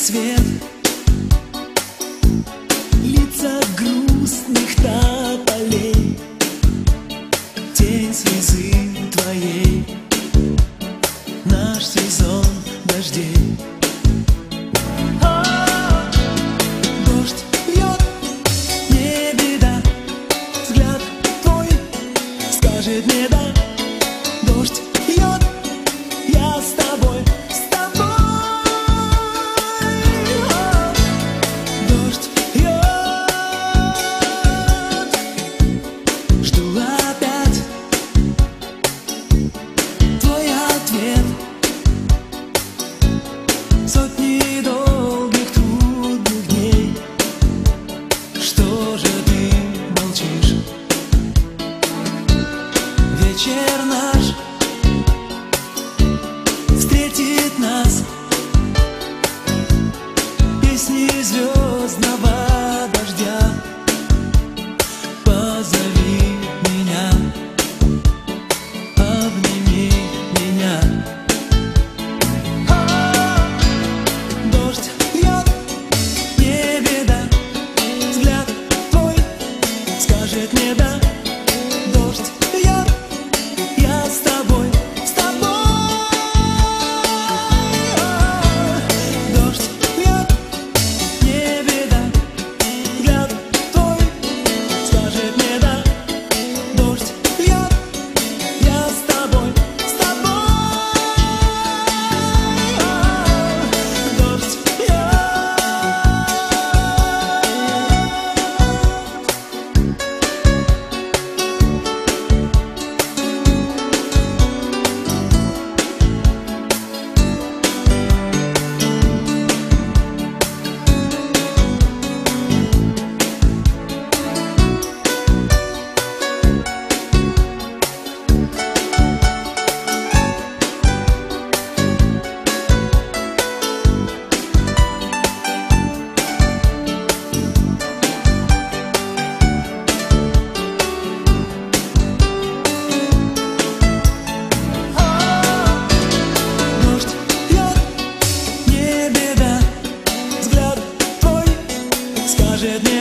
свет, лица грустных тополей, тень слезы твоей, наш сезон дождей. Дождь льет, не беда, взгляд твой скажет мне да. Дождь льет, я с тобой, с тобой. Дождь льет, жду опять твой ответ. Сотни долгих трудных дней, что же ты молчишь? Вечер наш встретит нас, песни звездного дождя. Позови меня, обними меня. Дождь льет, не беда, взгляд твой скажет мне да. Дождь льет, я с тобой, с тобой. Дождь льет, не беда, взгляд твой скажет мне да. Дождь льет, я с тобой, с тобой. Дождь льет. Дождь льет, не беда, взгляд твой скажет мне